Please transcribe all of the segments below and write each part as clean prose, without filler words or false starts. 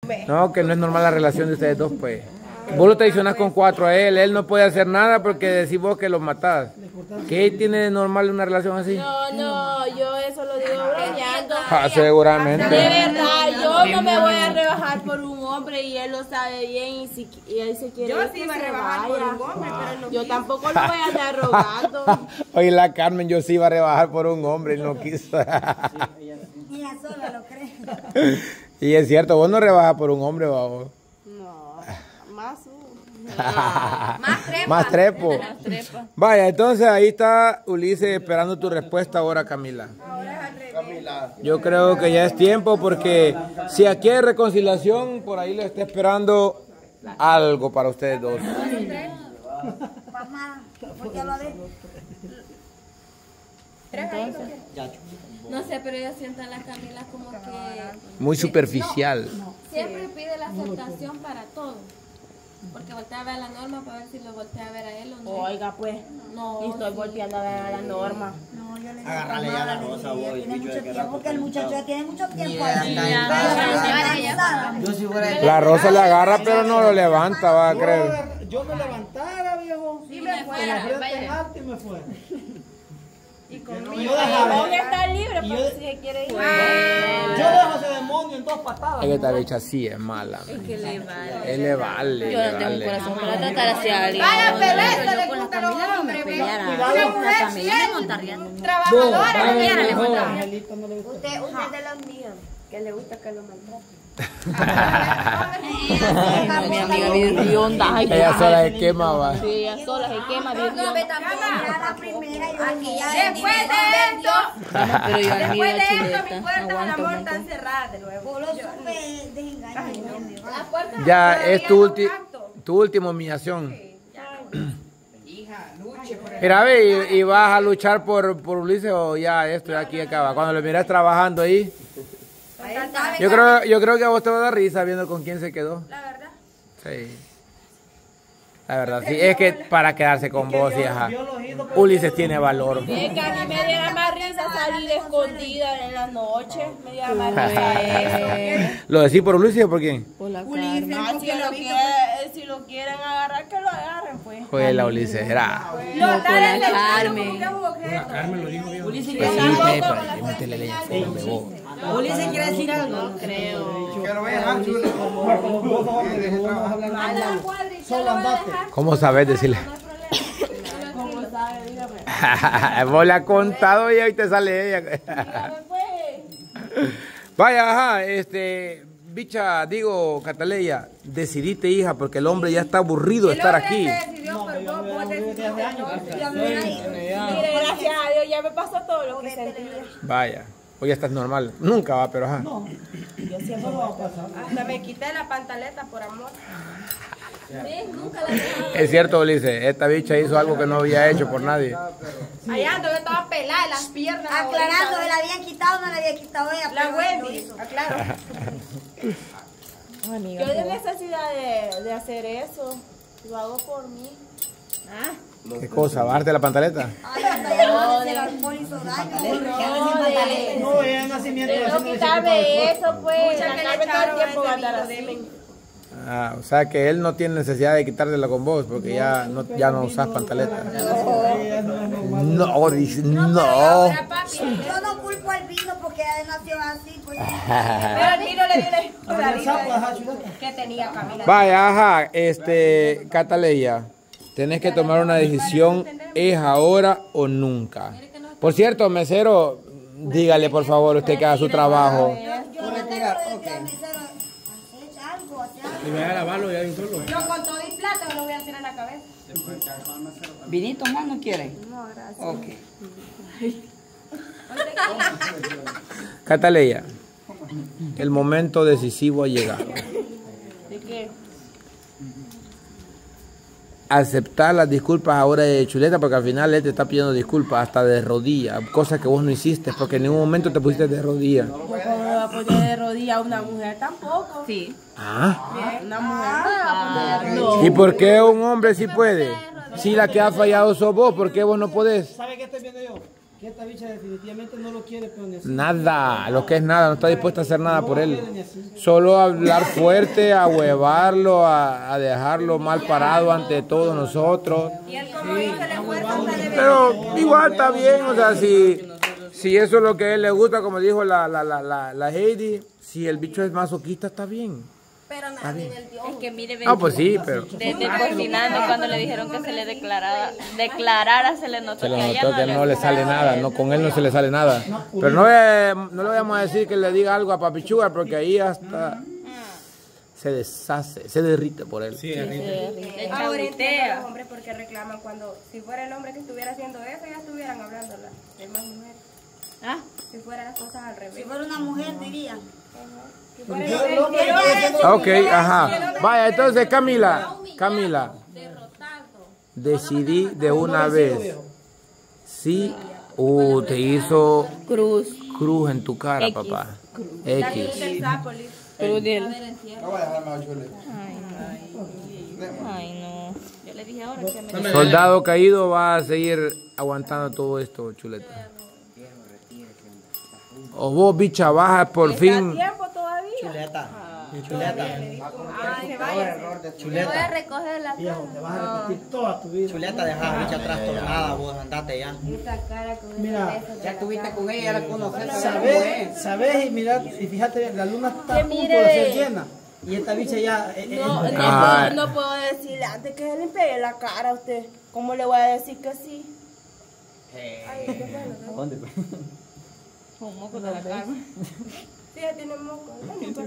No, que no es normal la relación de ustedes dos, pues. Vos lo traicionás con 4 a él no puede hacer nada porque decís vos que lo matás. ¿Qué tiene de normal una relación así? No, yo eso lo digo bromeando. Seguramente. De verdad, yo no me voy a rebajar por un hombre y él lo sabe bien y él se quiere. Yo sí iba a rebajar por un hombre, pero él no Yo quiso. tampoco lo voy a andar rogando. Oye, la Carmen, yo sí iba a rebajar por un hombre y no quiso. Ella sola lo cree. Y es cierto, vos no rebajas por un hombre, vos. No, más Más trepo. Vaya, entonces ahí está Ulises esperando tu respuesta ahora, Camila. Yo creo que ya es tiempo porque si aquí hay reconciliación, por ahí le está esperando algo para ustedes dos. Mamá, ¿por qué lo ves? No sé, pero yo siento a la Camila como que Muy superficial. siempre pide la aceptación para todo. Porque voltea a ver a la Norma para ver si lo voltea a ver a él o no. Oiga, pues. No, Y estoy volteando a ver a la Norma. No, yo le digo Agarrale ya la rosa, ella voy, tiene bicho, mucho de que tiempo, porque el muchacho ya tiene mucho tiempo. Yo si fuera La Rosa le agarra, pero no lo levanta, va a creer. Yo me levantara, viejo. Sí, me fuera. Y me fuera. Y conmigo. Yo dejaba. Hoy está libre, Y pero yo- si se quiere ir. Yo dejo ese demonio en 2 patadas. Es que esta bicha sí es mala. que le vale. Él le vale. Yo no tengo un corazón para tratar así a alguien. Vaya, pero Yo esto le con la gusta a los Camila no me hombres, peleara. Cuidado. La Camila me montaría. Trabajadora. Angelito no le gusta. Usted es de los míos, que le gusta que lo maltrate. Mi amiga Virrionda. Ella sola se quema, va. Sí, ella sola se quema, Virrionda. Era la primera, yo Después de esto, Pero yo admiro después a de esto, mi Chuleta. puerta del Aguanto amor un está montón. cerrada de nuevo. Vos lo supe desengaño. Ya es tu última humillación. Mira, ve, y vas a luchar por Ulises o ya esto ya aquí acaba. Cuando lo miras trabajando ahí, yo creo que a vos te va a dar risa viendo con quién se quedó. La verdad. Sí. La verdad, sí. Es que para quedarse con vos, sí, ajá. Ulises tiene valor. Es que a mí me diera más risa salir escondida en la noche. Me diera más risa. ¿Lo decís por Ulises o por quién? Por la Si lo quieren agarrar, que lo agarren, pues. Fue la Ulises, era. Lo están la enseñando Carmen. como que es un objeto. Ulises quiere decir algo. Solo andate. ¿Cómo sabes decirle? Vos le has contado y ahí te sale ella. Vaya, ajá, bicha, digo, Cataleya, decidiste, hija, porque el hombre ya está aburrido de estar aquí. Mire, gracias a Dios, ya me pasó todo lo que sentí. Vaya, hoy ya estás normal. Nunca va, pero ajá. Yo siempre voy a pasar. Hasta me quité la pantaleta por amor. Nunca la dejaba. Es cierto, Ulises, esta bicha hizo algo que no había hecho por nadie. Allá ando, yo estaba pelada en las piernas. Aclarando, ¿me la habían quitado o no la había quitado ella? La Pero Wendy, aclaro. Yo de necesidad de hacer eso. Lo hago por mí. ¿Qué cosa? ¿Bajarte la pantaleta? Ay, hasta ya no sé si el alcohol hizo daño. No, ella es nacimiento. De no quitarme eso, pues. La Carmen todo el tiempo va a andar así. Ah, o sea que él no tiene necesidad de quitártela con vos porque ya no usas pantaleta. No, dice, no. Yo no culpo al vino porque ella nació así. Pues. Pero el vino le dio la que tenía Camila. Vaya, ajá, Cataleya, tenés que tomar una decisión, ¿es ahora o nunca? Por cierto, mesero, dígale por favor usted que haga su trabajo. Yo no tengo que decir al mesero, haz algo, haz algo. Y me voy a lavarlo ya de un solo. Yo con todo y plata me lo voy a tirar en la cabeza. ¿Vinito más no quiere? No, gracias. Ok. Cataleya, el momento decisivo ha llegado. ¿De qué? Aceptar las disculpas ahora de Chuleta porque al final él te está pidiendo disculpas hasta de rodillas, cosas que vos no hiciste porque en ningún momento te pusiste de rodillas. Yo como me voy a poner de rodillas a una mujer tampoco. Sí. Ah, Una mujer no me va a poner de rodillas. ¿y por qué un hombre sí puede? Si la que ha fallado sos vos, ¿por qué vos no podés? ¿Sabe qué estoy viendo yo? Que esta bicha definitivamente no lo quiere, pero necesita. Nada, lo que es nada, no está dispuesta a hacer nada por él. Solo hablar fuerte, a huevarlo, a dejarlo mal parado ante todos nosotros. Y él como hizo el esfuerzo hasta de Pero igual está bien, o sea, si eso es lo que a él le gusta, como dijo la Heidi, si el bicho es masoquista, está bien. Pero nadie en el Dios. Es que mire, Ah, pues sí, pero desde cocinando, cuando le dijeron que se le declarara, se le notó se que a le ella notó que no le sale nada, no, con él no se le sale nada. Pero no le vamos a decir que le diga algo a Papi Sugar, porque ahí hasta se deshace, se derrite por él. Sí, Ahora entiendo a los hombres porque reclaman cuando, si fuera el hombre que estuviera haciendo eso, ya estuvieran hablándola. Es más mujer. ¿Ah? Si fueran las cosas al revés. Si fuera una mujer, diría. Si fuera el hombre, Ok, ajá. Vaya, entonces Camila, Derrotando. decidí de una vez. Sí, te hizo cruz en tu cara, papá. X. el sapo, Liz. Cruz de él. A ver, encierro. Ay, no. Yo le dije ahora que me... Soldado caído va a seguir aguantando todo esto, chuleta. O vos, bicha, baja por fin. ¿Tiempo todavía? Chuleta. Ay, se vaya. Yo voy a recoger la Viejo, te vas a repetir toda tu vida. Chuleta, deja la bicha trastornada, vos andate ya. Esa cara con Mira, Ya estuviste con ella, la conoces. ¿Sabes? Y mira, y fíjate bien, la luna está a punto de ser llena. Y esta bicha ya... Ay. No puedo decirle antes que se le pegue la cara a usted. ¿Cómo le voy a decir que sí? Ay, qué pena. ¿Dónde? Un moco de la cara. Sí, ya tiene moco.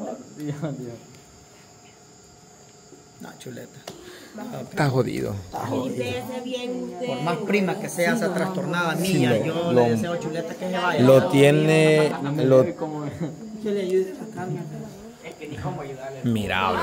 No, chuleta. Está jodido. Limpiese bien usted. Por más prima que sea esa trastornada mía, yo le deseo a Chuleta que se vaya. Lo tiene, Que le ayude a sacarme. mira, ve.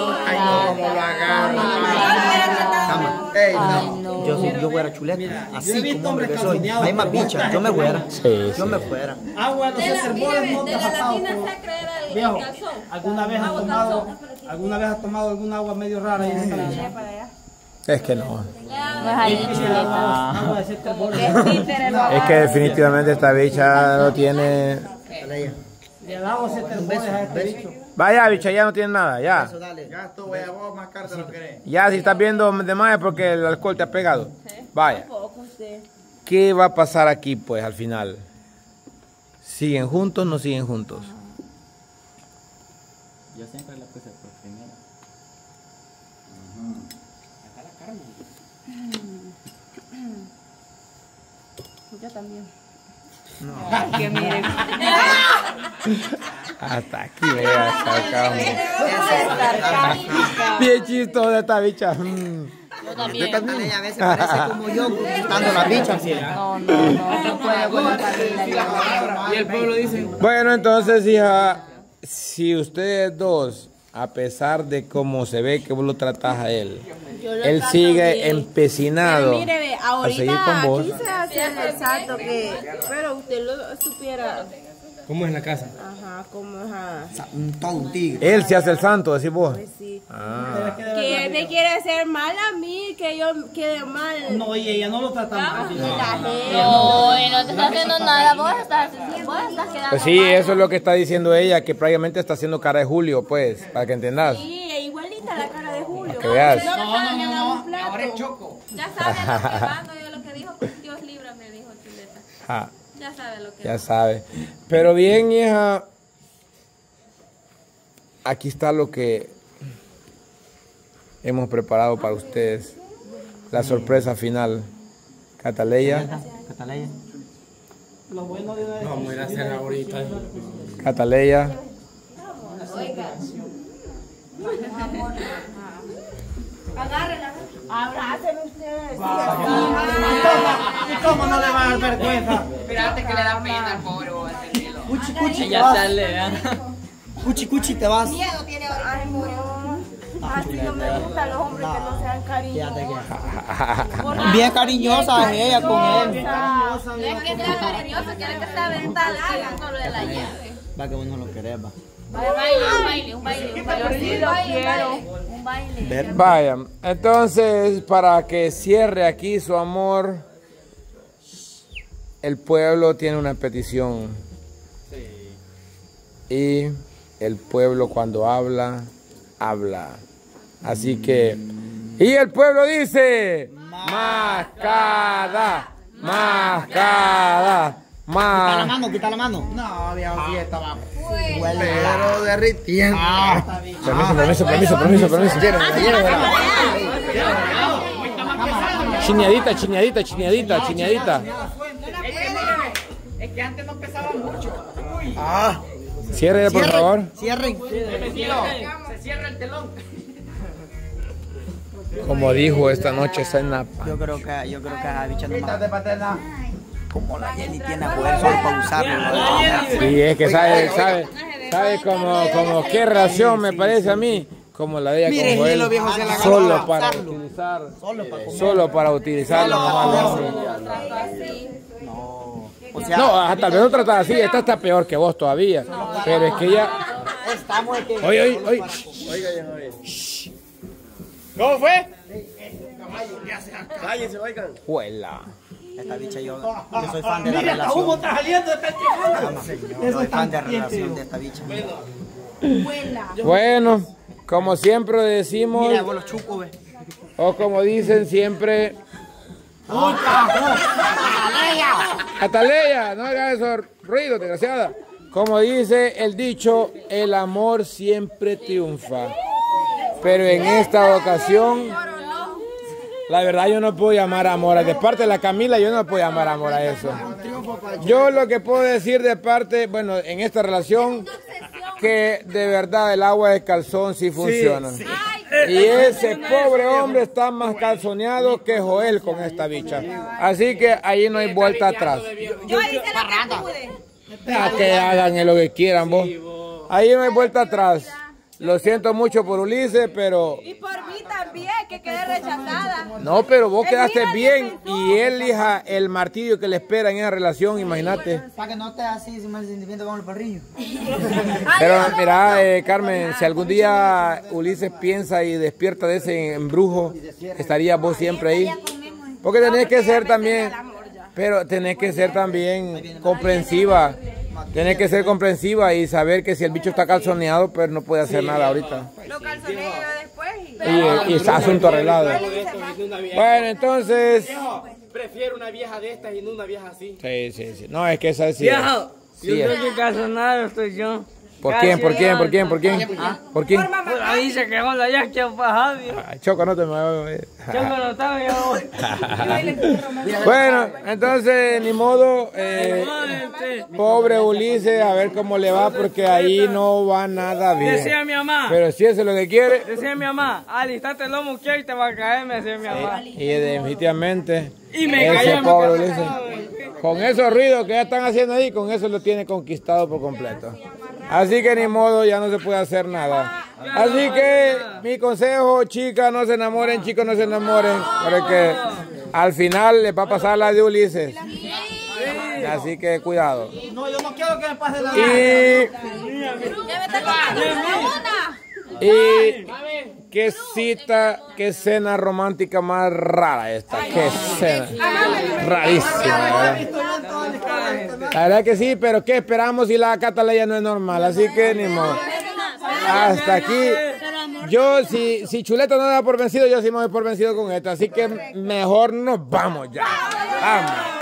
Yo fuera Chuleta, yo he así visto como hombre que hombres soy. calzoneados Hay más por bichas, yo me fuera. Sí, Yo me fuera. Agua en los sermones no te de ha la pasado. latina pero- se cree el Viejo, calzón. ¿alguna vez has tomado alguna agua medio rara ahí en esta bicha? Es que no. No es ahí, chuleta. Agua de siete bolas. Es que definitivamente esta bicha no tiene. Le ha dado siete bolas a este bicho. Vaya, bicha, ya no tiene nada, ya. Eso, dale. Ya estuve, a vos más carta lo querés. Ya, si estás viendo de más es porque el alcohol te ha pegado. Vaya. ¿Qué va a pasar aquí, pues, al final? ¿Siguen juntos o no siguen juntos? Yo siempre la puse por primera. Yo también. Que mire. Hasta aquí, vea, sacamos. Bien chistosa esta bicha. Yo también. Ella a veces parece como yo gustando las bichas. No puedo con la Camila. Y el pueblo dice... Bueno, entonces, hija, si ustedes dos, a pesar de cómo se ve que vos lo tratás a él, él sigue empecinado Mire, ve, a seguir con ahorita vos. aquí se hace el salto que... Pero usted lo supiera. ¿Cómo es la casa? Ajá, como es. Todo un tigre. Él se hace el santo, decís vos. Sí. Ah. Que él me quiere hacer mal a mí, que yo quede mal. No, y ella no lo trata mal. No, y no te está haciendo nada. Vos estás quedando Pues sí, eso es lo que está diciendo ella, que prácticamente está haciendo cara de Julio, pues, para que entendas. Sí, es igualita la cara de Julio. Que veas. Ahora es Choco. Ya sabe lo que mando yo lo que dijo. Dios libre me dijo Chuleta. Ja, Ya sabe lo que ya sabe. Pero bien, hija, aquí está lo que hemos preparado para ustedes. La sorpresa final. Cataleya. Cataleya. Lo bueno de una vez. Vamos a ir a hacer ahorita. Cataleya. Agárrela. Abrácenme ustedes. ¿Y cómo no le va a dar vergüenza? Espérate que le da pena al pobre bobo entendido. Cuchi, cuchi, te Ya vas. sale, vean. Cuchi, cuchi, te vas. Miedo tiene ahorita. Ay, no. Así no me gustan los hombres que no sean Fíjate cariñosos. que... Bien cariñosa es ella con él. No es que sea cariñoso, quiere que sea aventada con lo de la llave. Va que vos no lo querés, va. Un baile. Vaya, entonces, para que cierre aquí su amor, el pueblo tiene una petición. Y el pueblo cuando habla, habla. Así que, y el pueblo dice, mascada, mascada, Quita la mano, quita la mano. No, viejo, sí estaba. Pero derritiendo. Permiso. Chineadita. Es que antes no pesaba mucho. Cierre, por favor. Cierren. Se cierra el telón. Como dijo, esta noche está en Napa. Yo creo que esa bicha nomás. Como la Jenny tiene poder solo para usarlo. Sí, es que sabe como qué relación me parece a mí, como la de ella con Joel, solo para utilizar, solo para utilizarlo nomás. O sea, No, tal vez no trata así, esta está peor que vos todavía, pero es que ella... Oye. ¿Cómo fue? Cállense, oigan. Juela. esta bicha yo soy fan de la relación. ¿Cómo está saliendo esta Yo soy fan de la relación de esta bicha. Bueno, como siempre decimos... Mira, vos los chucos, ve. O como dicen siempre... Ataleya, no hagas esos ruidos, desgraciada. Como dice el dicho, el amor siempre triunfa. Pero en esta ocasión, la verdad yo no puedo llamar amor. De parte de la Camila yo no puedo llamar amor a eso. Yo lo que puedo decir de parte, bueno, en esta relación, que de verdad el agua de calzón sí funciona. Y ese pobre hombre está más calzoneado que Joel con esta bicha. Así que ahí no hay vuelta atrás. Yo hice lo que pude. A que hagan lo que quieran vos. Ahí no hay vuelta atrás. Lo siento mucho por Ulises, pero... Y por mí también, que quedé rechazada. No, pero vos quedaste bien y él, hija, el martirio que le espera en esa relación, imagínate. Para que no estés así, sin mal sentimiento como el perrillo. Pero mira, Carmen, si algún día Ulises piensa y despierta de ese embrujo, estarías vos siempre ahí. Porque tenés que ser también, pero tenés que ser también comprensiva. Tenés que ser comprensiva y saber que si el bicho está calzoneado, pues no puede hacer nada ahorita. Lo calzoneo yo después Y es asunto arreglado. Bueno, entonces... Prefiero una vieja de estas y no una vieja así. Sí. No, es que esa sí. Viejo, Sí, yo creo que calzonado estoy yo. ¿Por quién? ¿Por quién? Por ahí se quedó la ya que Javier. Choco, no te me... Yo no estaba yo. Bueno, entonces, ni modo, pobre Ulises, a ver cómo le va, porque ahí no va nada bien. Decía mi mamá. Pero si eso es lo que quiere, Decía mi mamá, alistate el lomo que hoy te va a caer, me decía mi mamá. y definitivamente, Y me ese cayó, pobre me Ulises, con esos ruidos que ya están haciendo ahí, con eso lo tiene conquistado por completo. Así que ni modo, ya no se puede hacer nada. Así que mi consejo, chicas, no se enamoren, chicos, no se enamoren, porque al final les va a pasar la de Ulises. Así que cuidado. No, yo no quiero que me pase la Y qué cita, qué cena romántica más rara esta. Qué cena rarísima, ¿verdad? La verdad que sí, pero ¿qué esperamos si la Cataleya no es normal? Así que ni modo. Hasta aquí. Yo, si Chuleta no da por vencido, yo sí me doy por vencido con esta. Así que mejor nos vamos ya. Vamos.